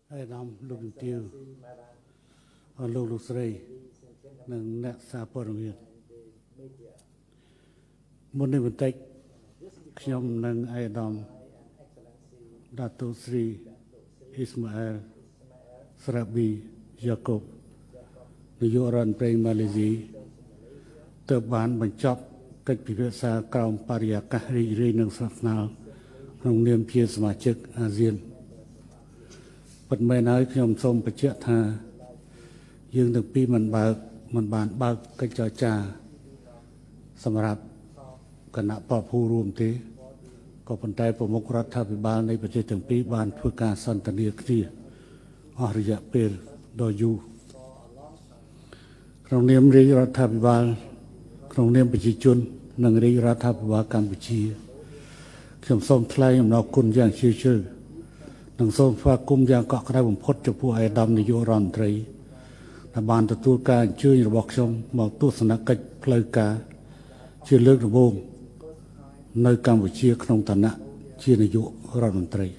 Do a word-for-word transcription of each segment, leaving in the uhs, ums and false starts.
ai đam lục tiêu ở lục lục srei nâng nẹt xa bờ miền muốn đi bên tây trong nâng ai đam Dato Sri Ismail Srabi Jacobនាយករដ្ឋមន្ត្រីម៉ាឡេស៊ីទើបបានបញ្ចប់កិច្ចពិភាក្សាក្រោមបរិយាកាសរីករាយនិងស្និទ្ធស្នាលក្នុងនាមជាសមាជិកអាស៊ានពិតមែនហើយខ្ញុំសូមបញ្ជាក់ថាយើងទាំងពីរមិនបើកមិនបានបើកកិច្ចចរចាសម្រាប់គណៈបព្វភូរួមទេក៏ប៉ុន្តែប្រមុខរដ្ឋាភិបាលនៃប្រទេសទាំងពីរបានធ្វើការសន្ទនាគ្នាអស់រយៈពេលដ៏យូរក្នុងនាមរាជរដ្ឋាភិបាលក្នុងនាមប្រជាជននិងរាជរដ្ឋាភិបាលកម្ពុជាខ្ញុំសូមថ្លែងអំណរគុណយ៉ាងជ្រាលជ្រៅនិងសូមស្វាគមន៍យ៉ាងកក់ក្ដៅបំផុតចំពោះអាយដាមនាយករដ្ឋមន្ត្រីដែលបានទទួលការអញ្ជើញរបស់ខ្ញុំមកទស្សនកិច្ចផ្លូវការជាលើកដំបូងនៅកម្ពុជាក្នុងឋានៈជានាយករដ្ឋមន្ត្រី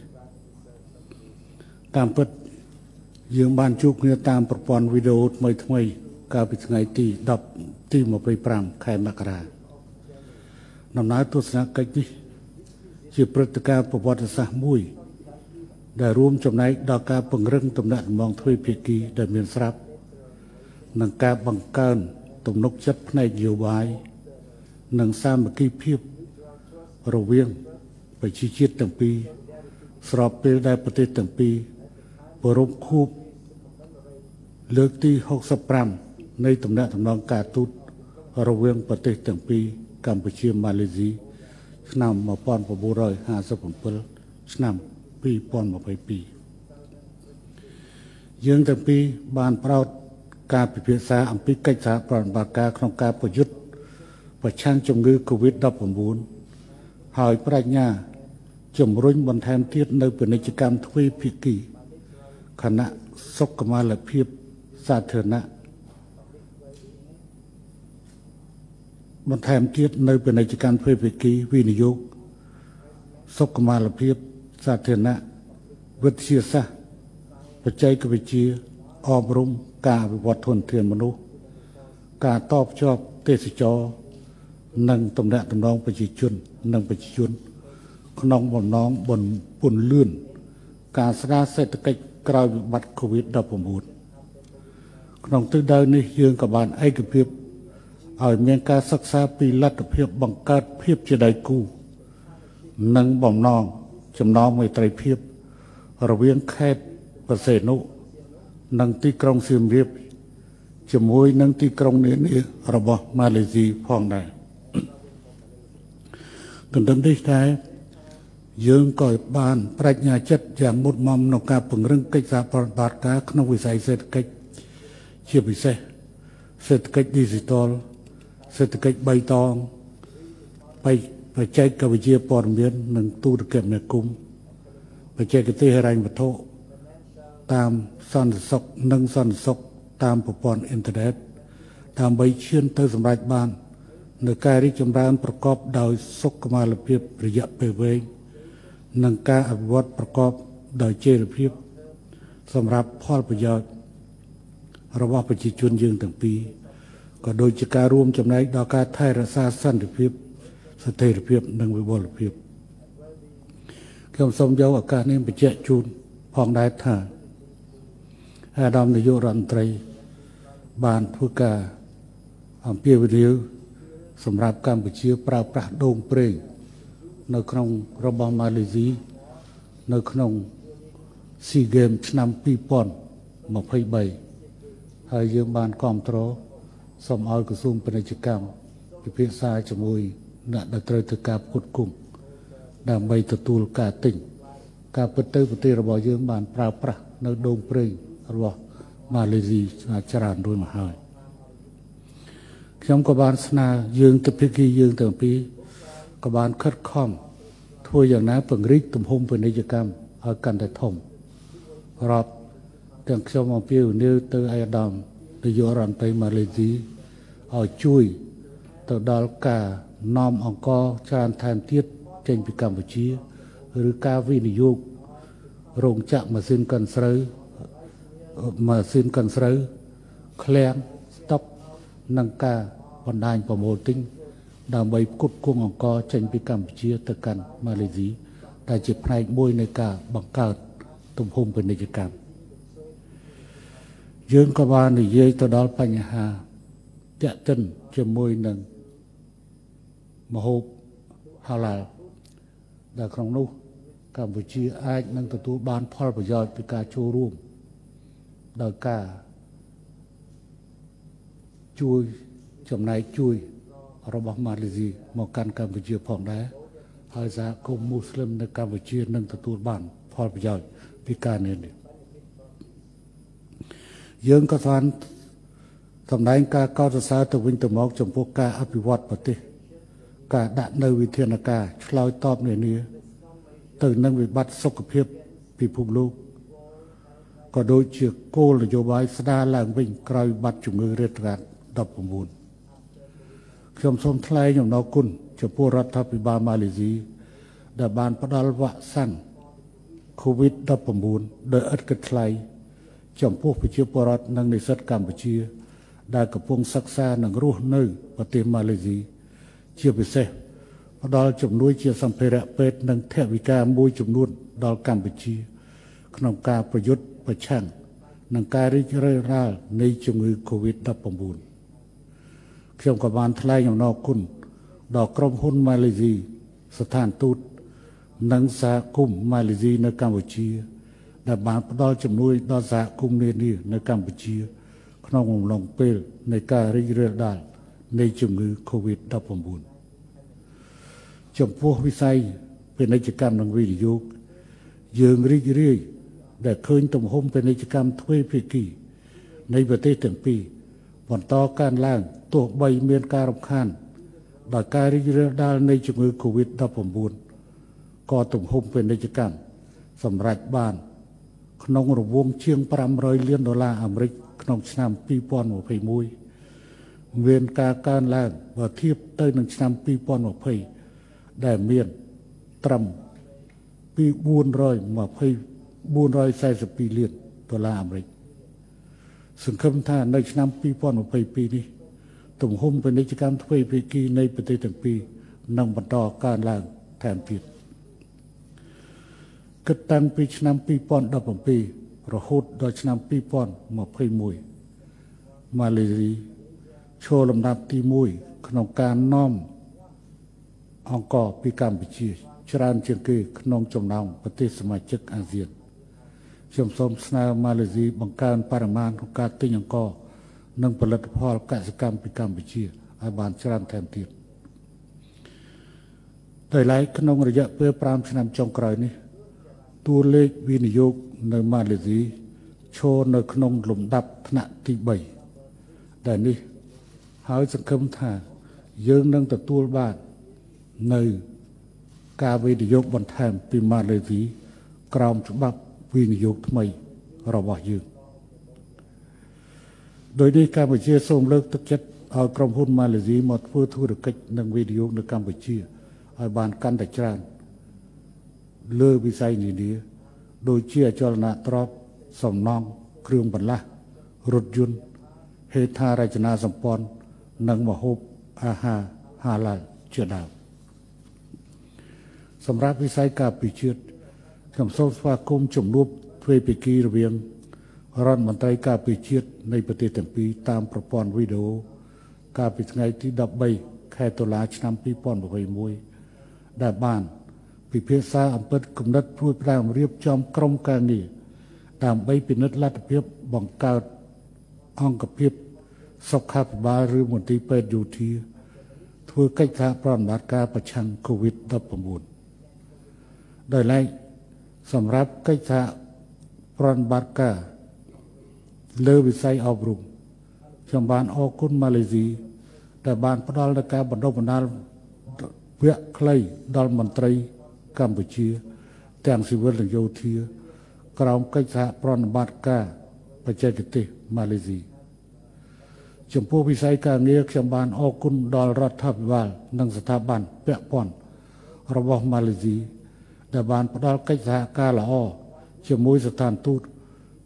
តាមពិតយើងបានជួបគ្នាតាមប្រព័ន្ធវីដេអូថ្មីថ្មីកាលពីថ្ងៃទីដប់ទីម្ភៃប្រាំខែមករាដំណើរទស្សនកិច្ចនេះជាព្រឹត្តិការណ៍ប្រវត្តិសាស្ត្រមួយដែលរួមចំណែកដល់ការពង្រឹងទំនាក់ទំនងទ្វេភាគីដែលមានស្រាប់និងការបង្កើនទំនុកចិត្តផ្នែកនយោបាយនិងសាមគ្គីភាពរវាងប្រជាជាតិទាំងពីរស្របពេលដែលប្រទេសទាំងពីរប្រារព្ធខួបលើកទីហុកសិបប្រាំនៃទំនាក់ទំនងការទូតរវាងប្រទេសទាំងពីរកម្ពុជាម៉ាឡេស៊ីឆ្នាំmột nghìn chín trăm hai mươi bảyឆ្នាំពីរពាន់ម្ភៃពីរយើងទាំងពីរបានប្រោតការពិភាក្សាអំពីកិច្ចសហប្រតិបត្តិការក្នុងការប្រយុទ្ធប្រឆាំងជំងឺ កូវីដ ដប់ប្រាំបួន ហើយបញ្ញាជំរុញបន្ថែមទៀតនៅពាណិជ្ជកម្មទ្វេភាគីគណៈសុខុមាលភាពសាធារណៈបន្ថែមទៀតនៅពាណិជ្ជកម្មទ្វេភាគីវិនិយោគសុខុមាលភាពសាធារណៈវិទ្យាសាស្ត្របច្ចេកវិទ្យាអប់រំការវិវត្តធនធានមនុស្សការតបភ្ជាប់ទេសចរនិងទំនាក់ទំនងប្រជាជននិងប្រជាជនក្នុងបំណងបំពន្លឿនការស្ដារសេដ្ឋកិច្ចក្រោយវិបត្តិ កូវីដ ដប់ប្រាំបួន ក្នុងទិសដៅនេះយើងក៏បានឯកភាពឲ្យមានការសិក្សាពីលទ្ធភាពបង្កើតភាពជាដៃគូនិងបំណងចំណងមេត្រីភាពរវាងខេត្តបរសេនុនិងទីក្រុងសៀមរាបជាមួយនឹងទីក្រុងនានារបស់ម៉ាឡេស៊ីផងដែរទន្ទឹមនេះដែរយើងក៏បានបញ្ញាចិត្តយ៉ាងមុតមមក្នុងការពង្រឹងកិច្ចសហប្រតិបត្តិការក្នុងវិស័យសេដ្ឋកិច្ចជាពិសេសសេដ្ឋកិច្ច Digital សេដ្ឋកិច្ចបៃតងបច្ចេកវិទ្យាព័ត៌មាននិងទូរគមនាគមន៍បច្ចេកទេសហិរញ្ញវត្ថុតាមសន្តិសុខនិងសន្តិសុខតាមប្រព័ន្ធអ៊ីនធឺណិតដើម្បីឈានទៅសម្រេចបាននៅការរីកចម្រើនប្រកបដោយសុខុមាលភាពរយៈពេលវែងនិងការអភិវឌ្ឍប្រកបដោយចីរភាពសម្រាប់ផលប្រយោជន៍របស់ប្រជាជនយើងទាំងពីរក៏ដូចជាការរួមចំណែកដល់ការថែរក្សាសន្តិភាពស្ថិរភាពនិងវិបុលភាពខ្ញុំសូមយកឱកាសនេះបញ្ជាក់ជូនផងដែរថាអាដាមនាយករដ្ឋមន្ត្រីបានធ្វើការអំពាវនាវសម្រាប់កម្ពុជាប្រើប្រាស់ដូងប្រេងនៅក្នុងរបស់ម៉ាឡេស៊ីនៅក្នុង SEA Games ឆ្នាំពីរពាន់ម្ភៃបីហើយយើងបានគាំទ្រសូមឲ្យក្រសួងពាណិជ្ជកម្មពិភាក្សាជាមួយអ្នកដែលត្រូវធ្វើការផ្គត់ផ្គង់ដើម្បីទទួលការទិញការពិតទៅប្រទេសរបស់យើងបានប្រើប្រាស់នៅដូងប្រេងរបស់ម៉ាឡេស៊ីច្រើនរួចមកហើយខ្ញុំក៏បានស្នើយើងទៅភាគីយើងទាំងពីរក៏បានខិតខំធ្វើយ៉ាងណាពង្រីកទំហំពាណិជ្ជកម្មឲ្យកាន់តែធំរាប់ទាំងខ្ញុំអំពាវនាវទៅអាយដាមនាយករដ្ឋមន្ត្រីម៉ាឡេស៊ីឲ្យជួយទៅដល់ការនាំអង្គច្រើនថែមទៀតចេញពីកម្ពុជាឬការវិនិយោគរោងចក្រម៉ាស៊ីនកិនស្រូវ mà xin cần sới khen stop nâng ca vận hành và mô tinh đang bày cút cung ông co tranh với Campuchia từ căn Malaysia đại dịch này môi nơi cả bằng cao tùm hùng bên nơi cảm dương có ba này dây tôi đó bánh hà dạ chân cho môi nâng mà hộp hà là đã không nụ Campuchia ai nâng tụi tôi bán phó bởi dòi vì cả chô ruộng đời cả chui chồng này chui robot Malaysia một căn Campuchia phòng đá hơi giá công Muslimใน Campuchia នឹងទទួលបានផលប្រយោជន៍ពីការនេះយើងក៏បានសម្ដែងការកោតសរសើរទៅវិញទៅមកចំពោះការអភិវឌ្ឍប្រទេសការដាក់នៅវិធានការឆ្លើយតបនានាទៅនឹងវិបត្តិសុខភាពពិភពលោកក៏ដូចជាគោលនយោបាយស្ដារឡើងវិញក្រោយវិបត្តិជំងឺរាតត្បាតដប់៩ខ្ញុំសូមថ្លែងអំណរគុណចំពោះរដ្ឋាភិបាលម៉ាឡេស៊ីដែលបានផ្ដល់វ៉ាក់សាំង COVID ដប់៩ ដោយឥតគិតថ្លៃចំពោះប្រជាពលរដ្ឋនិងនិស្សិតកម្ពុជាដែលកំពុងសិក្សានិងរស់នៅប្រទេសម៉ាឡេស៊ីជាពិសេសផ្ដល់ជំនួយជាសម្ភារៈពេទ្យនិងថវិកាមួយចំនួនដល់កម្ពុជាក្នុងការប្រយុទ្ធប្រឆាំងនឹងការរីករាលដាលនៃជំងឺ COVID ដប់៩ខ្ញុំក៏បានថ្លែងអំណរគុណដល់ក្រុមហ៊ុនម៉ាឡេស៊ីស្ថានទូតនិងសហគមន៍ម៉ាឡេស៊ីនៅកម្ពុជាដែលបានផ្ដល់ជំនួយដល់សហគមន៍នានានៅកម្ពុជាក្នុងអំឡុងពេលនៃការរីករាលដាលនៃជំងឺ COVID ដប់៩ចំពោះវិស័យពាណិជ្ជកម្មនិងវិនិយោគយើងរីករាយដែលឃើញទំហំពាណិជ្ជកម្មទ្វេភាគីនៃប្រទេសទាំងពីរបន្តកើនឡើងទោះបីមានការរំខានដោយការរីករាលដាលនៃជំងឺ COVID ដប់៩ក៏ទំហំពាណិជ្ជកម្មសម្រេចបានក្នុងរង្វង់ជាងប្រាំរយលានដុល្លារអាមេរិកក្នុងឆ្នាំពីរពាន់ម្ភៃមួយមានការកើនឡើងបើធៀបទៅនឹងឆ្នាំពីរពាន់ម្ភៃដែលមានត្រឹមពីបួនរយម្ភៃបួនរយសែសិបពីរលានដុល្លារអាមេរិកសង្ឃឹមថានៅឆ្នាំពីរពាន់ម្ភៃពីរនេះទំហំពាណិជ្ជកម្មទ្វេភាគីនៃប្រទេសទាំងពីរនឹងបន្តកើនឡើងថែមទៀតគិតតាំងពីឆ្នាំពីរពាន់ដប់៧រហូតដល់ឆ្នាំពីរពាន់ម្ភៃមួយម៉ាឡេស៊ីឈរលំដាប់ទីមួយក្នុងការនាំអង្គពីកម្ពុជាច្រើនជាងគេក្នុងចំណោមប្រទេសសមាជិកអាស៊ានខ្ញុំសូមស្នើម៉ាឡេស៊ីបង្កើនបរិមាណក្នុងការទិញអង្គនិងផលិតផលកសិកម្មពីកម្ពុជាឲ្យបានច្រើនថែមទៀតដោយឡែកក្នុងរយៈពេលប្រាំឆ្នាំចុងក្រោយនេះតួលេខវិនិយោគនៅម៉ាឡេស៊ីឈរនៅក្នុងលំដាប់ថ្នាក់ទីបីដែលនេះហើយសង្ឃឹមថាយើងនឹងទទួលបាននៅការវិនិយោគបន្ថែមពីម៉ាឡេស៊ីក្រោមច្បាប់វិនិយោគថ្មីរបស់យើងដោយនេះកម្ពុជាសូមលើកទឹកចិត្តឲ្យក្រុមហ៊ុនម៉ាឡេស៊ីមកធ្វើធុរកិច្ចនិងវិនិយោគនៅកម្ពុជាឲ្យបានកាន់តែច្រើនលើវិស័យនានាដូចជាអចលនទ្រព្យសំណង់គ្រឿងបន្លាស់រថយន្តហេដ្ឋារចនាសម្ព័ន្ធនិងម្ហូបអាហារហាឡាល់ជាដើមសម្រាប់វិស័យការពារជាតិខ្ញុំសូមស្វាគមន៍ជំនួបទ្វេភាគីរវាងរដ្ឋមន្ត្រីការពារជាតិនៃប្រទេសទាំងពីរតាមប្រព័ន្ធវីដេអូកាលពីថ្ងៃទីដប់បីខែតុលាឆ្នាំពីរពាន់ម្ភៃមួយដែលបានពិភាក្សាអំពីគំនិតព្រួយផ្ដើមរៀបចំក្រុមការងារដើម្បីពិនិត្យលទ្ធភាពបង្កើតអង្គភាពសុខាភិបាលឬមន្ទីរពេទ្យយោធាធ្វើកិច្ចសហប្រតិបត្តិការប្រឆាំង COVID ដប់៩ដោយឡែកសម្រាប់កិច្ចសហប្រតិបត្តិការលើវិស័យអប់រំខ្ញុំបានអរគុណម៉ាឡេស៊ីដែលបានផ្ដល់នូវការបណ្ដុះបណ្ដាលវគ្គខ្លីដល់មន្ត្រីកម្ពុជាទាំងស៊ីវិលនិងយោធាក្រោមកិច្ចសហប្រតិបត្តិការបច្ចេកទេសម៉ាឡេស៊ីចំពោះវិស័យការងារខ្ញុំបានអរគុណដល់រដ្ឋាភិបាលនិងស្ថាប័នពាក់ព័ន្ធរបស់ម៉ាឡេស៊ីដែលបានផ្ដល់កិច្ចសហការល្អជាមួយស្ថានទូត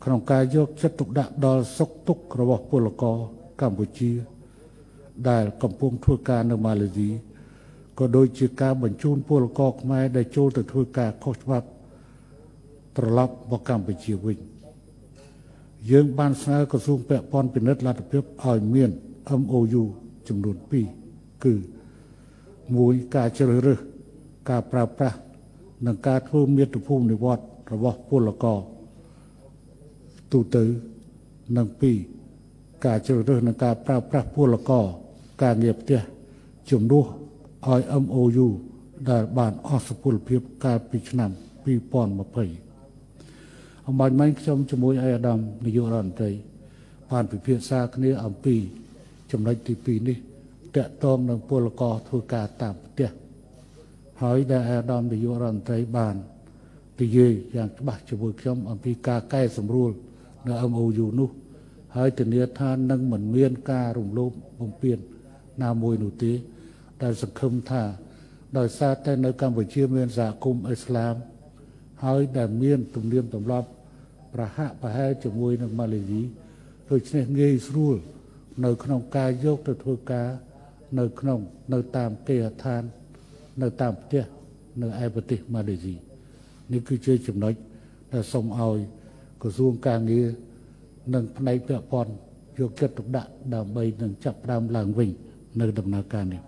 ក្នុងការយកចិត្តទុកដាក់ដល់សុខទុក្ខរបស់ពលករកម្ពុជាដែលកំពុងធ្វើការនៅម៉ាឡេស៊ីក៏ដូចជាការបញ្ជូនពលករខ្មែរដែលចូលទៅធ្វើការខុសច្បាប់ត្រឡប់មកកម្ពុជាវិញយើងបានស្នើក្រសួងពាក់ព័ន្ធពិនិត្យលទ្ធភាពឲ្យមាន M O U ចំនួនពីរគឺមួយការជ្រើសរើសការប្រើប្រាស់និងការធ្វើមាតុភូមិនិវត្តន៍របស់ពលករទូទៅនិងពីរការជ្រើសរើសនិងការប្រើប្រាស់ពលករការងារផ្ទះជំនួសឲ្យ M O U ដែលបានអស់សុពលភាពកាលពីឆ្នាំពីរពាន់ยี่สิบអំបញ្ញមិញខ្ញុំជាមួយអាយដាមនាយករដ្ឋមន្ត្រីបានពិភាក្សាគ្នាអំពីចំណុចទីពីរនេះតាក់ទងនឹងពលករធ្វើការតាមផ្ទះហើយដែលអាយដាមនាយករដ្ឋមន្ត្រីបាននិយាយយ៉ាងច្បាស់ជាមួយខ្ញុំអំពីការកែសម្រួលនៅ M O U នោះហើយធានាថានឹងមិនមានការរំលោភបំពានណាមួយនោះទេដែលសង្ឃឹមថាដោយសារតែនៅកម្ពុជាមានសហគមន៍អ៊ីស្លាមហើយដែលមានទំនៀមទម្លាប់ប្រហាក់ប្រហែលជាមួយនឹងម៉ាឡេស៊ីដូច្នេះងាយស្រួលនៅក្នុងការយកទៅធ្វើការនៅក្នុងនៅតាមគេហដ្ឋាននៅតាមផ្ទះនៅឯប្រទេសម៉ាឡេស៊ីនេះគឺជាចំណុចដែលសូមឲ្យក្រសួងការងារនិងផ្នែកពាក់ព័ន្ធយកចិត្តទុកដាក់ដើម្បីនឹងចាប់ផ្ដើមឡើងវិញនៅដំណើរការនេះ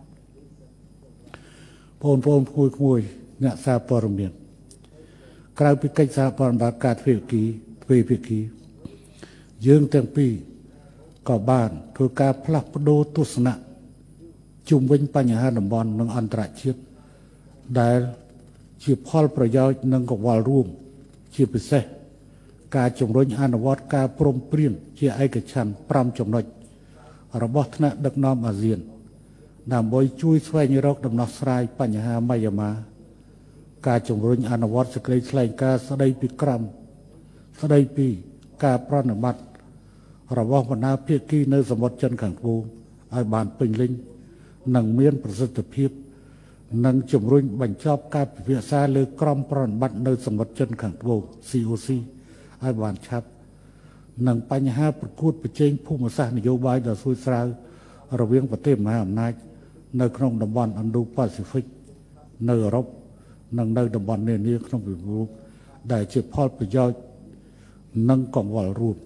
បងប្អូនគួយគួយអ្នកសារព័ត៌មានក្រៅពីកិច្ចសហប្រតិបត្តិការទ្វេភាគីទ្វេភាគីយើងទាំងពីរក៏បានធ្វើការផ្លាស់ប្ដូរទស្សនៈជុំវិញបញ្ហាតំបន់និងអន្តរជាតិដែលជាផលប្រយោជន៍និងកង្វល់រួមជាពិសេសការជំរុញអនុវត្តការព្រមព្រៀងជាឯកច្ឆន្ទប្រាំចំណុចរបស់ថ្នាក់ដឹកនាំអាស៊ានដើម្បីជួយស្វែងរកដំណោះស្រាយបញ្ហាម៉ាយ៉ាម៉ាការជំរុញអនុវត្តសេចក្តីថ្លែងការណ៍ស្តីពីក្រមស្តីពីការប្រតិបត្តិរបស់បណ្ដាភាគីនៅសមុទ្រចិនខាងត្បូងឲ្យបានពេញលេញនិងមានប្រសិទ្ធភាពនិងជំរុញបញ្ចប់ការពិភាក្សាលើក្រមប្រតិបត្តិនៅសមុទ្រចិនខាងត្បូង C O C ឲ្យបានឆាប់និងបញ្ហាប្រកួតប្រជែងភូមិសាស្ត្រនយោបាយដ៏ស្រួយស្រាវរវាងប្រទេសមហាអំណាចនៅក្នុងតំបន់ Indo-Pacific នៅអឺរ៉ុបនិងនៅតំបន់នានាក្នុងពិភពលោកដែលជាផលប្រយោជន៍និងកង្វល់រួម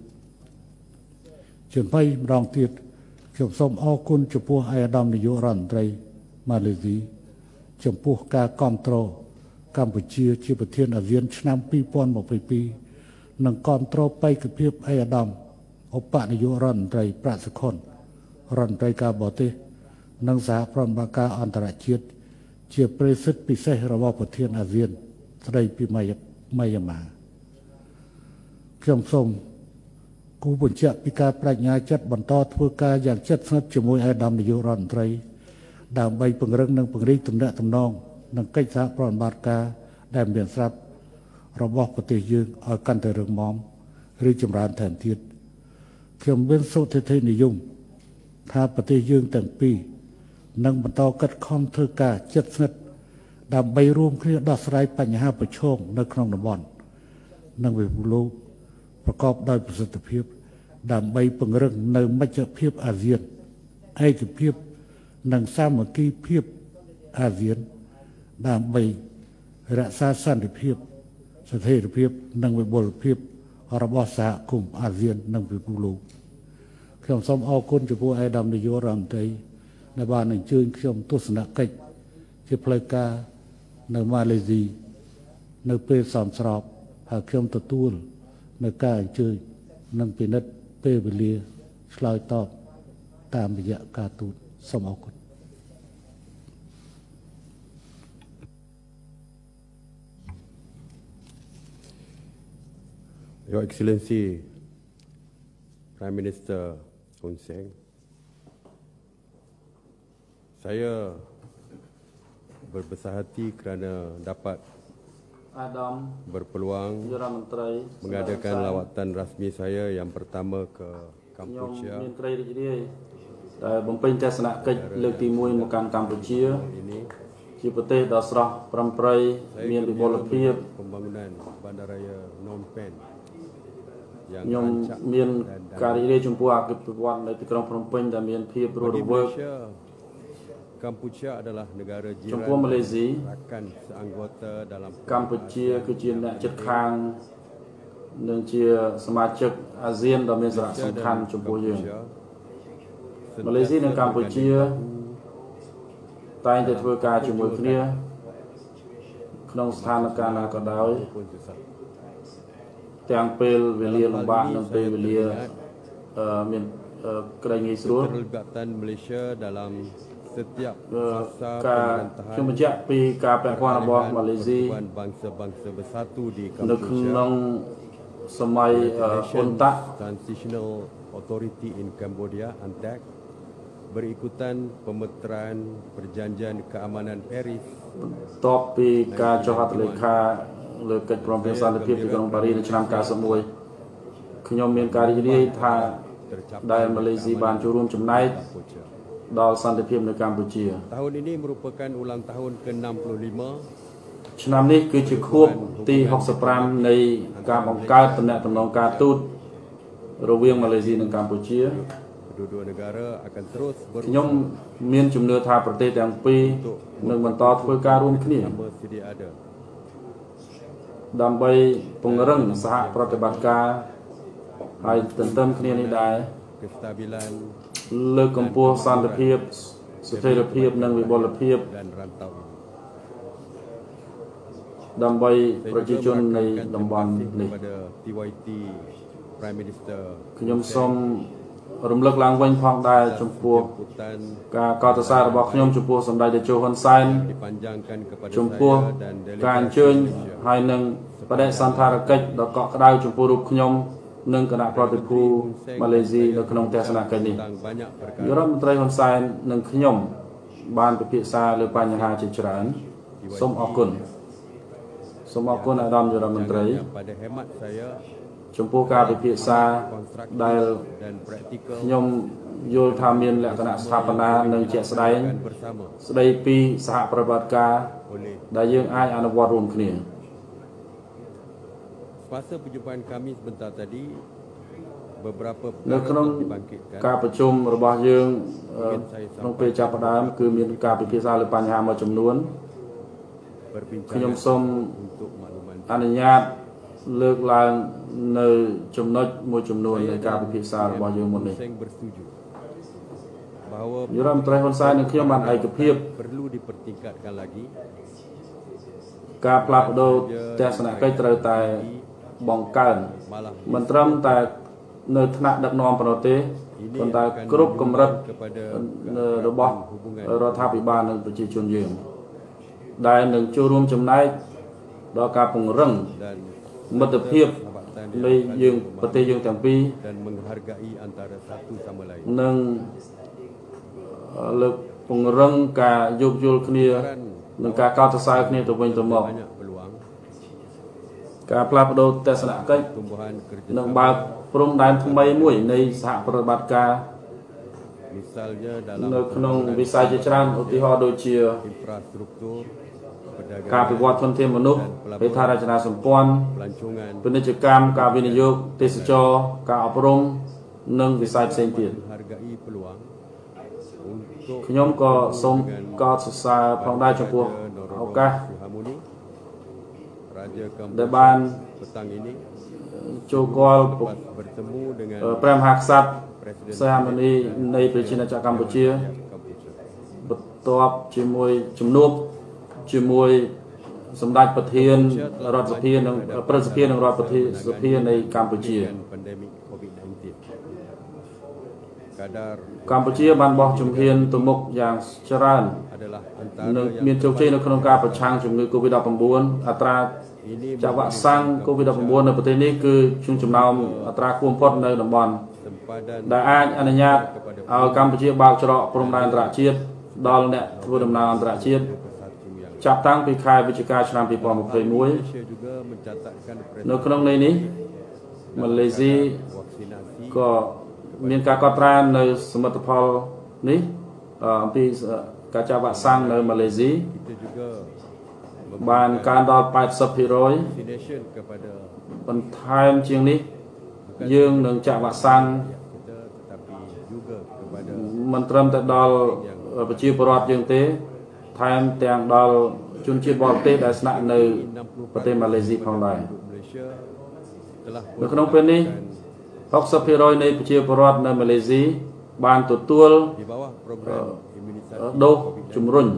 ជាមួយម្ដងទៀតខ្ញុំសូមអរគុណចំពោះអាយដាមនាយករដ្ឋមន្ត្រីម៉ាឡេស៊ីចំពោះការគាំទ្រកម្ពុជាជាប្រធានអាស៊ានឆ្នាំពីរពាន់ยี่สิบពីរនិងគាំទ្របេក្ខភាពអាយដាមឧបនាយករដ្ឋមន្ត្រីប្រាក់សុខុនរដ្ឋមន្ត្រីការបរទេសនិងសហប្រតិបត្តិការអន្តរជាតិជាប្រេសិតពិសេសរបស់ប្រធានអាស៊ានស្ដីពីម៉ាយ៉ាម៉ាខ្ញុំសូមគូបញ្ជាក់ពីការបដិញ្ញាចិត្តបន្តធ្វើការយ៉ាងជិតស្និទ្ធជាមួយអាយដាមនាយករដ្ឋមន្ត្រីដើម្បីពង្រឹងនិងពង្រីកទំនាក់ទំនងនិងកិច្ចសហប្រតិបត្តិការដែលមានស្រាប់របស់ប្រទេសយើងឲ្យកាន់តែរឹងមាំឬចម្រើនថែមទៀតខ្ញុំមានសុទិដ្ឋិនិយមថាប្រទេសយើងទាំងពីរនឹងបន្តកិត្តខំធ្វើការជិតស្និទ្ធដើម្បីរួមគ្នាដោះស្រាយបញ្ហាប្រឈមនៅក្នុងតំបន់និងពិភពលោកប្រកបដោយប្រសិទ្ធភាពដើម្បីពង្រឹងនៅមជ្ឈភាពអាស៊ានឯកភាពនិងសាមគ្គីភាពអាស៊ានដើម្បីរក្សាសន្តិភាពស្ថិរភាពនិងវិបុលភាពរបស់សហគមន៍អាស៊ាននិងពិភពលោកខ្ញុំសូមអរគុណចំពោះអាយដាមនាយករដ្ឋមន្ត្រីដែលបានអញ្ជើញខ្ញុំទស្សនកិច្ចជាផ្លូវការនៅម៉ាឡេស៊ីនៅពេលសមស្របហើយខ្ញុំទទួលនៅការអញ្ជើញនិងពិនិត្យពេលវេលាឆ្លើយតបតាមរយៈការទូតសូមអរគុណ Your Excellency Prime Minister Hun Sen, saya berbesar hati kerana dapat Adam berpeluang mengadakan lawatan rasmi saya yang pertama ke Kampuchea. បំពេញទស្សនកិច្ចលើកទីមួយមកកាន់កម្ពុជាជាប្រទេសដ៏ស្រស់ប្រំប្រៃមានវិបុលភាព pembangunan Bandaraya Phnom Penh ខ្ញុំមានការរីករាយចំពោះអភិវឌ្ឍនៅទីក្រុងភ្នំពេញដែលមានភាពរស់រវើក Kampuchea adalah negara jiran ចំពោះម៉ាឡេស៊ី rakan seanggota dalam កម្ពុជាគឺជាអ្នកជិតខាងនិងជាសមាជិកអាស៊ានដ៏មានសារៈសំខាន់ចំពោះយើងម៉ាឡេស៊ីនិងកម្ពុជាតែងតែធ្វើការជាមួយគ្នាក្នុងស្ថានភាពណាក៏ដោយទាំងពេលវេលាលំបាកនិងពេលវេលាមានក្តីងាយស្រួល Keterlibatan Malaysia dalam setiap ការខ្ញុំបញ្ជាក់ពីការពាក់ព័ន្ធរបស់ម៉ាឡេស៊ី bangsa-bangsa bersatu di នៅ Kampuchea ក្នុងសម័យអ៊ុនតាក់ Transitional Authority in Cambodia (A N T A C) berikutan pemeteran perjanjian keamanan Paris តបពីការចុះហត្ថលេខាលើកិច្ចព្រមព្រៀងសន្តិភាពទីក្រុងប៉ារីសនៅឆ្នាំកាំមួយខ្ញុំមានការរីករាយថាដែលម៉ាឡេស៊ីបានចូលរួមចំណែកដល់សន្តិភាពនៅកម្ពុជា Tahun ini merupakan ulang tahun ke enam puluh lima ឆ្នាំនេះគឺជាខួបទីหกสิบห้าនៃការបង្កើតទំនាក់ទំនងការទូតរវាងម៉ាឡេស៊ីនិងកម្ពុជា Kedua-dua negara akan terus ខ្ញុំមានជំនឿថាប្រទេសទាំងពីរនឹងបន្តធ្វើការរួមគ្នា sedia ada ដើម្បីពង្រឹងសហប្រតិបត្តិការហើយទន្ទឹមគ្នានេះដែរ kestabilan លើកកម្ពស់សន្តិភាពស្ថិរភាពនិងវិបុលភាព dan rantau ដើម្បីប្រជាជននៃតំបន់នេះ kepada T Y T Prime Minister ខ្ញុំសូមរំលឹកឡើងវិញផងដែរចំពោះ Putan ការកោតសរសើររបស់ខ្ញុំចំពោះសម្ដេចតេជោហ៊ុនសែន dipanjangkan kepada ចំពោះ saya dan ការអញ្ជើញ delegasi ហើយនឹងបដិសន្ធារកិច្ចដ៏កក់ក្ដៅចំពោះរូបខ្ញុំនិងគណៈប្រតិភូម៉ាឡេស៊ីនៅក្នុងទស្សនកិច្ចនេះ tentang banyak នាយ perkara រដ្ឋមន្ត្រីហ៊ុនសែននិងខ្ញុំបានពិភាក្សាលើបញ្ហាជាច្រើនសូមអរគុណសូមអរគុណអាដាមនាយរដ្ឋមន្ត្រី yang pada hemat saya ចំពោះការពិភាក្សាដែល dan praktikal ខ្ញុំយល់ថាមានលក្ខណៈស្ថាបនានិងជាក់ស្ដែង akan bersama ស្ដីពីសហប្រតិបត្តិការ oleh ដែលយើងអាចអនុវត្តរួមគ្នា Semasa perjumpaan kami sebentar tadi beberapa នៅ perkara ក្នុង dibangkitkan ការប្រជុំរបស់យើងក្នុងពេលចាប់ផ្ដើមគឺមានការពិភាក្សាលើបញ្ហាមួយចំនួន berbincang ខ្ញុំសូម untuk makluman អនុញ្ញាតលើកឡើងនៅចំណុចមួយចំនួននៃការពិភាក្សារបស់យើងមុននេះ Seng bersetuju bahawa នាយរដ្ឋមន្ត្រីហ៊ុនសែននិងខ្ញុំបានឯកភាព perlu dipertingkatkan lagi ការផ្លាស់ប្ដូរទស្សនកិច្ចត្រូវតែបង្កើន malah មិនត្រឹមតែនៅថ្នាក់ដឹកនាំប៉ុណ្ណោះទេប៉ុន្តែគ្រប់កម្រិតរបស់រដ្ឋាភិបាលនិងប្រជាជនយើងដែលនឹងចូលរួមចំណែកដល់ការពង្រឹង dan មិត្តភាពនៃយើងប្រទេសយើងទាំងពីរ dan menghargai antara satu sama lain និងលើកពង្រឹងការយោគយល់គ្នានិងការកោតសរសើរគ្នាទៅវិញទៅមក banyak peluang ការផ្លាស់ប្ដូរទស្សនកិច្ច tumbuhan kerja នឹងបើកព្រំដែនថ្មីមួយនៃសហប្រតិបត្តិការ misalnya dalam នៅក្នុងវិស័យជាច្រើនឧទាហរណ៍ដូចជា infrastruktur ការ perdagangan ពិវត្តធនធានមនុស្សហេដ្ឋារចនាសម្ព័ន្ធ pelancongan ពាណិជ្ជកម្មការវិនិយោគទេសចរការអប់រំនិងវិស័យផ្សេងទៀត menghargai peluang untuk ខ្ញុំក៏សូមកោតសរសើរផងដែរចំពោះឱកាស harmoni Raja ដែលបាន Kampuchea petang ini ចូលគាល់ bertemu dengan ព្រះមហាក្សត្រសហាមនីនៃប្រជាណាចក្រកម្ពុជា Kampuchea បន្ទាប់ជាមួយជំនួបជាមួយសម្ដេចប្រធានរដ្ឋសភានិងប្រសិទ្ធិនិងរដ្ឋប្រធានសភានៃកម្ពុជា pandemik COVID nineteen kadar កម្ពុជាបានបោះជំហានទៅមុខយ៉ាងច្រើន adalah និង antara មានជោគជ័យនៅក្នុងការប្រឆាំងជំងឺ កូវីដ ដប់ប្រាំបួន អត្រា ini ចាក់វ៉ាក់សាំង កូវីដ ដប់ប្រាំបួន នៅប្រទេសនេះគឺក្នុងចំណោមអត្រាខ្ពស់បំផុតនៅតំបន់ sempadan ដែលអាចអនុញ្ញាតឲ្យកម្ពុជាបើកច្រកព្រំដែនអន្តរជាតិដល់អ្នកធ្វើដំណើរអន្តរជាតិ satu yang ចាប់តាំងពីខែវិច្ឆិកាឆ្នាំពីរពាន់ម្ភៃមួយ Malaysia juga mencatatkan នៅក្នុងន័យនេះម៉ាឡេស៊ី vaksinasi ក៏មានការកត់ត្រានៅសមិទ្ធផលនេះអំពីការចាក់វ៉ាក់សាំងនៅម៉ាឡេស៊ី kita juga បានកើនដល់ แปดสิบភាគរយ vaccination kepada បន្ថែមជាងនេះ bukan dương nâng chạm vạ sang mình trâm tại đo và chia bọt dương tế tham tiền đo chun chia bọt tế đã sẵn nơi và tên Malaysia phong lại được không quên đi học sắp phía rồi này chia bọt nơi Malaysia ban tổ tuol đô chùm rừng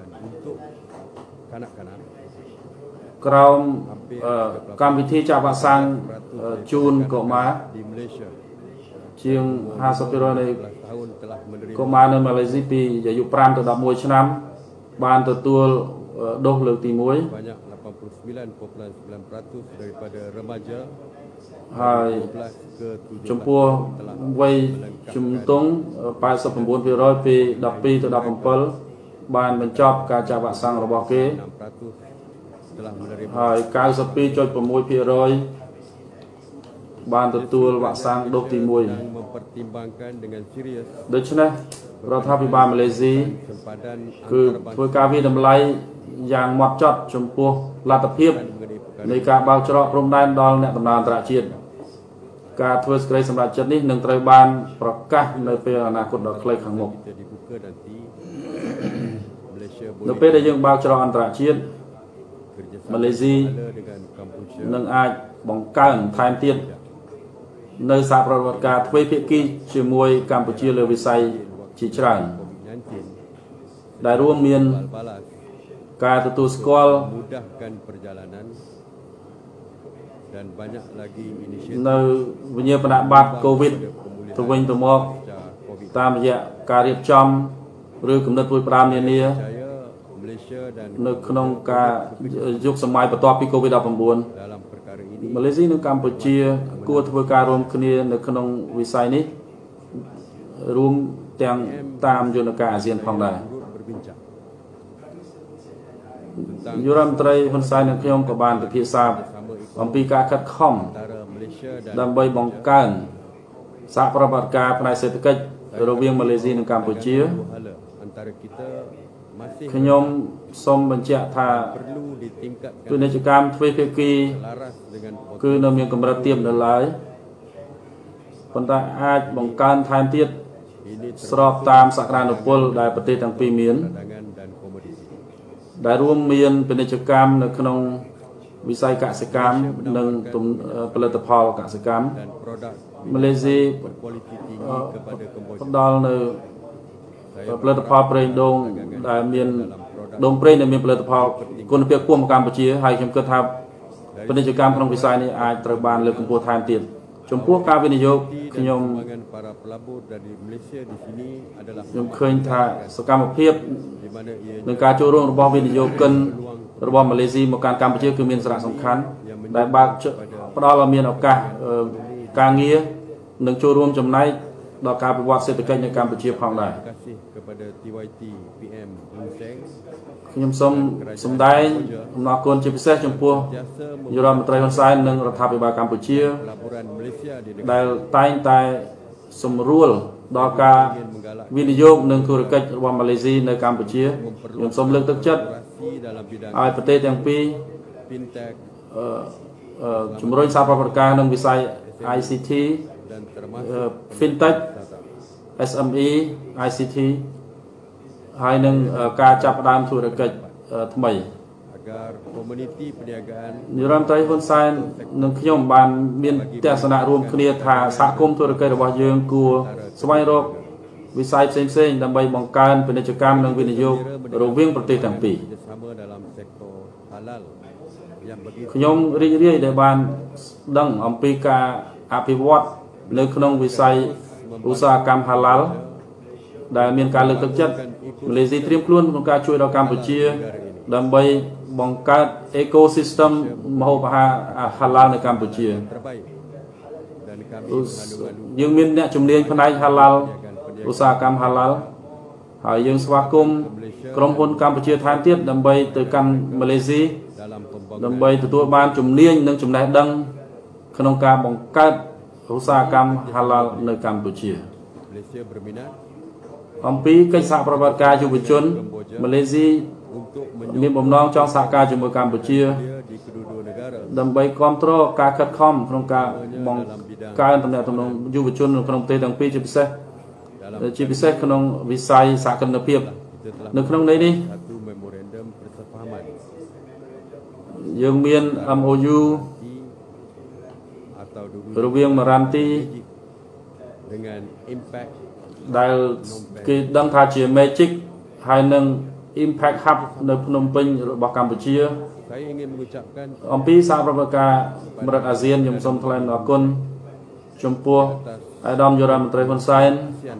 Kalau kami thi chạm vạ sang chun cổ má chiêng hai sapiro này cổ má nơi Malaysia pi giải dụ pram từ đập mùi năm ban từ tuol đô lực tì muối hai chấm pua quay chấm tung ba sập bốn phía rồi pi đập pi từ đập pempel ban bên chop cả chạm vạ sang rồi bỏ kế hai cao sập pi cho một môi phía rồi ban từ tuol vạ sang đô tì muối đấy chứ nàyเราทำพิบาลมาเลเซียคือเพื่อการวิดำไลอย่างหมดจดชมพูลาตเพียบในการบ่าวจรพรมแดนดอลเนี่ยตำนานตราจีนการทวีสเกรสำหรับจุดนี้หนึ่งไตรบานประกาศในปีอนาคตดอกเคลขังหมกในปีได้ยังบ่าวจรอันตราจีนมาเลเซียหนึ่งอาจบังการไทม์เตียนในสาประวัติการทวีพิกีชิมวยกัมพูชีเลวิไซchỉ tràn đại ruộng miền cả từ tu school nơi nhiều bạn bạc covid từ vinh từ mộc tam dạ cả điệp trong rồi cũng được vui pram này nia nơi không cả dục sớm mai bắt đầu covid đập buồn Malaysia nơi Campuchia cua thôi cả ruộng kia nơi không vì sai ní ruộng yang tam jo neka ASEAN phong đại Yuram trai phân sai năng khiêm của bàn từ phía xa ông pi ca khát khom đam bay bóng can sa prabat ka pnai setekaj rovieng Malaysia dan Campuchia khiêm somបញ្ជាក់ថាពាណិជ្ជកម្មទ្វេភាគីគឺនៅមានកម្រិតទាបនៅឡើយប៉ុន្តែអាចបង្កើនថែមទៀតស្របតាមសក្តានុពលដែលប្រទេសទាំងពីរមានដែលរួមមានពាណិជ្ជកម្មនៅក្នុងវិស័យកសិកម្មនិងផលិតផលកសិកម្មម៉ាឡេស៊ីផ្ដល់នៅផលិតផលប្រេងដូងដែលមានដូងប្រេងដែលមានផលិតផលគុណភាពខ្ពស់មកកម្ពុជាហើយខ្ញុំគិតថាពាណិជ្ជកម្មក្នុងវិស័យនេះអាចត្រូវបានលើកកម្ពស់ថែមទៀតចំពោះការវិនិយោគខ្ញុំខ្ញុំឃើញថាសកម្មភាពនឹងការចូលរួមរបស់វិនិយោគិនរបស់ម៉ាឡេស៊ីមកកាន់កម្ពុជាគឺមានសារៈសំខាន់ដែលបើកផ្ដល់ឲ្យមានឱកាសការងារនិងចូលរួមចំណែកដល់ការវិវត្តសេដ្ឋកិច្ចនៅកម្ពុជាផងដែរខ្ញុំសូមសម្ដែងអំណរគុណជាពិសេសចំពោះនាយករដ្ឋមន្ត្រីហ៊ុនសែននិងរដ្ឋាភិបាលកម្ពុជាដែលតែងតែសម្រួលដល់ការវិនិយោគនិងធុរកិច្ចរបស់ម៉ាឡេស៊ីនៅកម្ពុជាខ្ញុំសូមលើកទឹកចិត្តឲ្យប្រទេសទាំងពីរជំរុញសហប្រតិបត្តិការក្នុងវិស័យ I C T Fintech S M E I C T ហើយនឹងការចាប់ផ្ដើមធុរកិច្ចថ្មីនាយរដ្ឋមន្ត្រីហ៊ុនសែននិងខ្ញុំបានមានទស្សនៈរួមគ្នាថាសហគមន៍ធុរកិច្ចរបស់យើងគួរស្វែងរកវិស័យផ្សេងៗដើម្បីបង្កើនពាណិជ្ជកម្មនិងវិនិយោគរវាងប្រទេសទាំងពីរខ្ញុំរីករាយដែលបានដឹងអំពីការអភិវឌ្ឍនៅក្នុងវិស័យឧស្សាហកម្មហាឡាល់ដែលមានការលើកទឹកចិត្តម៉ាឡេស៊ីត្រៀមខ្លួនក្នុងការជួយដល់កម្ពុជាដើម្បីបង្កើត ecosystem ម្ហូបអាហារហាឡាល់នៅកម្ពុជាយើងមានអ្នកជំនាញផ្នែកហាឡាល់ឧស្សាហកម្មហាឡាល់ហើយយើងស្វាគមន៍ក្រុមហ៊ុនកម្ពុជាថែមទៀតដើម្បីទៅកាន់ម៉ាឡេស៊ីដើម្បីទទួលបានជំនាញនិងចំណេះដឹងក្នុងការបង្កើតឧស្សាហកម្មហាឡាល់នៅកម្ពុជាអំពីកិច្ចសហប្រតិបត្តិការយុវជនម៉ាឡេស៊ីមានបំណងចង់សហការជាមួយកម្ពុជាដើម្បីគ្រប់គ្រងការខិតខំក្នុងការបង្កើនទំនាក់ទំនងយុវជនក្នុងប្រទេសទាំងពីរជាពិសេសជាពិសេសក្នុងវិស័យសហគ្រិនភាពនៅក្នុងន័យនេះយើងមាន M O U រវាង Meranti ដែលគេដឹងថាជា Magic ហើយនឹង Impact Hub នៅភ្នំពេញរបស់កម្ពុជាអំពីសហប្រតិបត្តិការកម្រិតអាស៊ានខ្ញុំសូមថ្លែងអរគុណចំពោះអាដាមយុរដ្ឋមន្ត្រីហ៊ុនសែន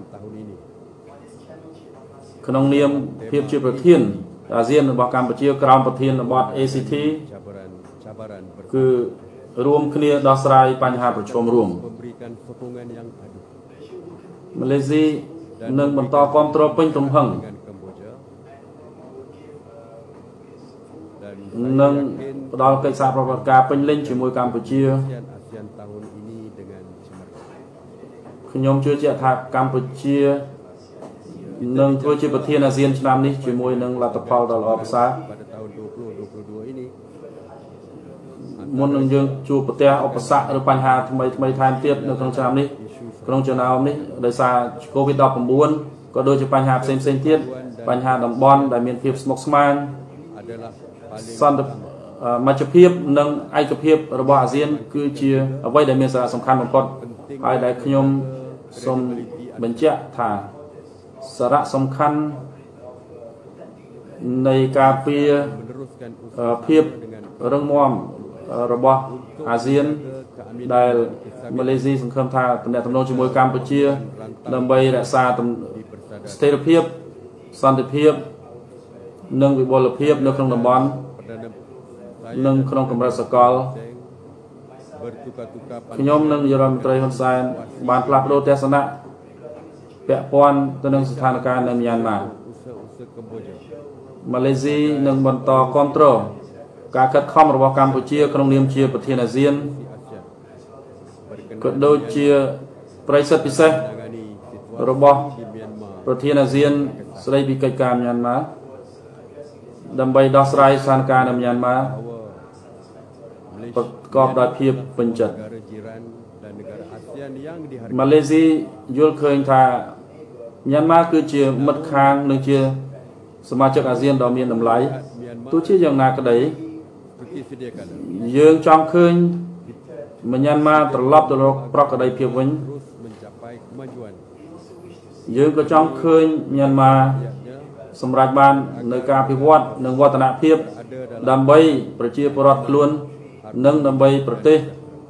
ក្នុងនាមភាពជាប្រធានអាស៊ានរបស់កម្ពុជាក្រោមប្រធានបទ A C T គឺរួមគ្នាដោះស្រាយបញ្ហាប្រឈមរួមម៉ាឡេស៊ីនឹងបន្តគ្រប់គ្រងពេញទំហឹងនឹងផ្ដល់កិច្ចសហប្រតិបត្តិការពេញលេញជាមួយកម្ពុជាខ្ញុំជឿជាក់ថាកម្ពុជានឹងធ្វើជាប្រធានអាស៊ានឆ្នាំនេះជាមួយនឹងលទ្ធផលដ៏ល្អប្រសើរមុននឹងយើងជួបប្រទះឧបសគ្គឬបញ្ហាថ្មីថ្មីថែមទៀតនៅក្នុងឆ្នាំនេះក្នុងចំណោមនេះដោយសារ COVID ដប់ប្រាំបួន ក៏ដូចជាបញ្ហាផ្សេងផ្សេងទៀតបញ្ហាតំបន់ដែលមានភាពស្មុគស្មាញសន្តិមជ្ឈភាពនិងឯកភាពរបស់អាស៊ានគឺជាអ្វីដែលមានសារៈសំខាន់បំផុតហើយដែលខ្ញុំសូមបញ្ជាក់ថាសារៈសំខាន់នៃការពារភាពរឹងមាំរបស់អាស៊ានដែលម៉ាឡេស៊ីសង្ឃឹមថាទំនាក់ទំនងជាមួយកម្ពុជាដើម្បីរក្សាស្ថិរភាពសន្តិភាពនិងវិបុលភាពនៅក្នុងតំបន់និងក្នុងកម្រិតសកលខ្ញុំនិងនាយករដ្ឋមន្ត្រីហ៊ុនសែនបានផ្លាស់ប្ដូរទស្សនៈពាក់ព័ន្ធទៅនឹងស្ថានភាពនៅមីយ៉ាន់ម៉ាម៉ាឡេស៊ីនឹងបន្តគ្រប់គ្រងការខិតខំរបស់កម្ពុជាក្នុងនាមជាប្រធានអាស៊ានក៏ដូចជាប្រិយសិទ្ធិពិសេសរបស់ប្រធានអាស៊ានស្ដីពីកិច្ចការមីយ៉ាន់ម៉ាដើម្បីដោះស្រាយស្ថានភាពនៅមីយ៉ាន់ម៉ាប្រកបដោយភាពពេញចិត្តម៉ាឡេស៊ីយល់ឃើញថាមីយ៉ាន់ម៉ាគឺជាមិត្តខាងនិងជាសមាជិកអាស៊ានដ៏មានតម្លៃទោះជាយ៉ាងណាក្តីយើងចង់ឃើញមីយ៉ាន់ម៉ាត្រឡប់ទៅរកប្រក្រតីភាពវិញយើងក៏ចង់ឃើញមីយ៉ាន់ម៉ាសម្រាប់បាននៅការអភិវឌ្ឍនិងវឌ្ឍនភាពដើម្បីប្រជាពលរដ្ឋខ្លួននិងដើម្បីប្រទេស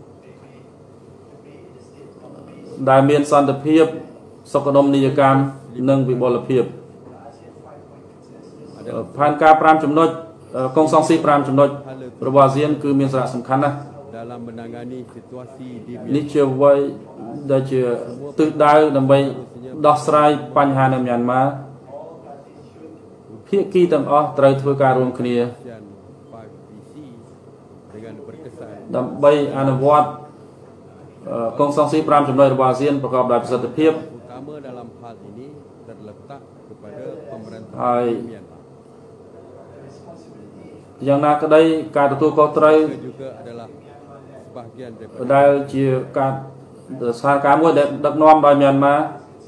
ដែលមានសន្តិភាពសុខដុមនីយកម្មនិងវិបុលភាពផែនការប្រាំចំណុចកុងសង្ស៊ីប្រាំចំណុចរបស់អាស៊ានគឺមានសារៈសំខាន់ណាស់នេះជាអ្វីដែលជាទិសដៅដើម្បីដោះស្រាយបញ្ហានៅមីយ៉ាន់ម៉ាភាគីទាំងអស់ត្រូវធ្វើការរួមគ្នាដើម្បីអនុវត្តកុងសង្ស៊ីប្រាំចំណុចរបស់អាស៊ានប្រកបដោយប្រសិទ្ធភាពហើយយ៉ាងណាក្តីការទទួលខុសត្រូវដែលជាការស្ថានភាពមួយដែលដឹកនាំដោយមីយ៉ាន់ម៉ា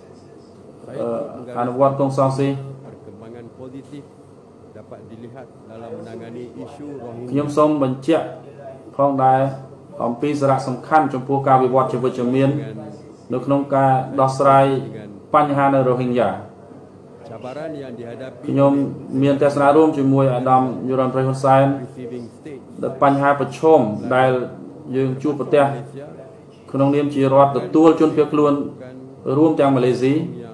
អនុវត្តកុងសង្ស៊ីខ្ញុំសូមបញ្ជាក់ផងដែរអំពីសារៈសំខាន់ចំពោះការវិវត្តជាវិជ្ជមាននៅក្នុងការដោះស្រាយបញ្ហានៅ Rohingya ខ្ញុំមានទស្សនៈរួមជាមួយអាដាមយុរដ្ឋមន្ត្រីហ៊ុនសែនដែលបញ្ហាប្រឈមដែលយើងជួបប្រទះក្នុងនាមជារដ្ឋទទួលជនភៀសខ្លួនរួមទាំងម៉ាឡេស៊ី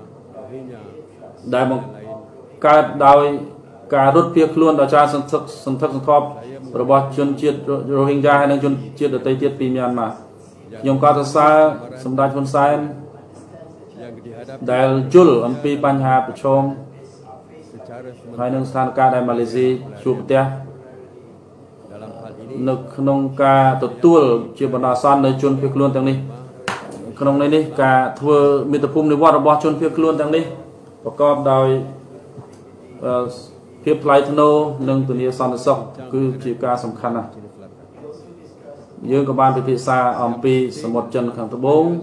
ដែលបង្កើតដោយការរត់ភៀសខ្លួនដោយសារសន្ធឹកសន្ធឹកសន្ធាប់របស់ជនជាតិ Rohingya ហើយនិងជនជាតិដទៃទៀតពីមីយ៉ាន់ម៉ាខ្ញុំក៏សរសើរសម្ដេចហ៊ុនសែនដែលជល់អំពីបញ្ហាប្រឈមហើយនឹងស្ថានភាពដែលម៉ាឡេស៊ីជួបប្រទះនៅក្នុងការទទួលជាបណ្ដោះអាសន្ននៅជនភៀសខ្លួនទាំងនេះក្នុងនេះការធ្វើមាតុភូមិនិវត្តរបស់ជនភៀសខ្លួនទាំងនេះប្រកបដោយភាពថ្លៃថ្នូរនិងធានាសន្តិសុខគឺជាការសំខាន់ណាស់យើងក៏បានពិភាក្សាអំពីសមុទ្រចិនខាងត្បូង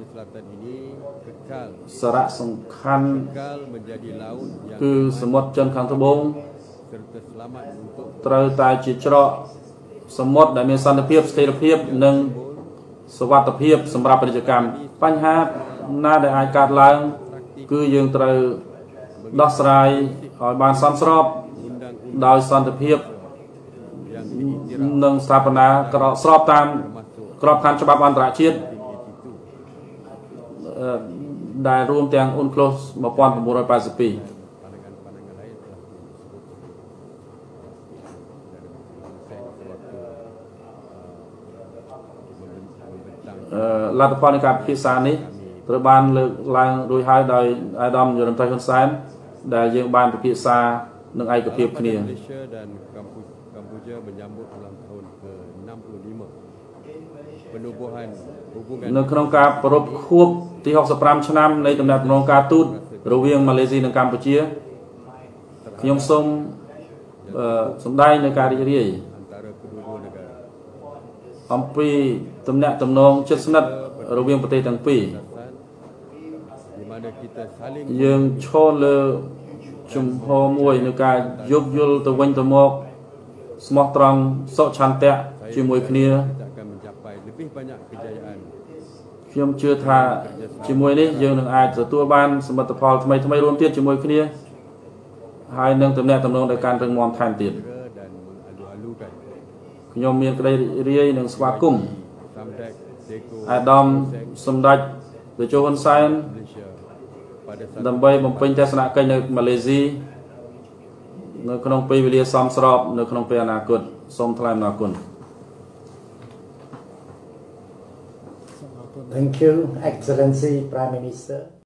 សារៈសំខាន់គឺសមុទ្រចិនខាងត្បូងត្រូវតែជាច្រកសមុទ្រដែលមានសន្តិភាពស្ថិរភាពនិងសុវត្ថិភាពសម្រាប់ពាណិជ្ជកម្មបញ្ហាណាដែលអាចកើតឡើងគឺយើងត្រូវដោះស្រាយឲ្យបានសមស្របដោយសន្តិភាពនិងស្ថាបនាស្របតាមក្របខ័ណ្ឌច្បាប់អន្តរជាតិដែលរួមទាំង UNCLOS một nghìn chín trăm tám mươi hai លទ្ធផលនៃការពិភាក្សានេះត្រូវបានលើកឡើងរួចហើយដោយអាដាមយរដ្ឋមន្ត្រីហ៊ុនសែនដែលយើងបានពិភាក្សានឹងឯកភាពគ្នា នៅក្នុងការប្រពខួបទីหกสิบห้าឆ្នាំនៃដំណាក់ដំណងការទូតរវាងម៉ាឡេស៊ីនិងកម្ពុជាខ្ញុំសូមសម្ដែងនៅការរីករាយអំពីដំណាក់ដំណងជិតស្និទ្ធរវាងប្រទេសទាំងពីរយើងឈរលើជំហរមួយនៃការយោគយល់ទៅវិញទៅមកស្មោះត្រង់សុឆន្ទៈជាមួយគ្នាខ្ញុំជឿថាជាមួយនេះយើងនឹងអាចទទួលបានសមិទ្ធផលថ្មីថ្មីរួមទៀតជាមួយគ្នាហើយនឹងទំនាក់ទំនងដោយការរឹងមាំថែមទៀតខ្ញុំមានក្តីរីករាយនឹងស្វាគមន៍អាដាមសម្ដេចតេជោហ៊ុនសែនដើម្បីបំពេញទស្សនកិច្ចនៅម៉ាឡេស៊ីនៅក្នុងពេលវេលាសមស្របនៅក្នុងពេលអនាគតសូមថ្លែងអំណរគុណ Thank you, Excellency Prime Minister.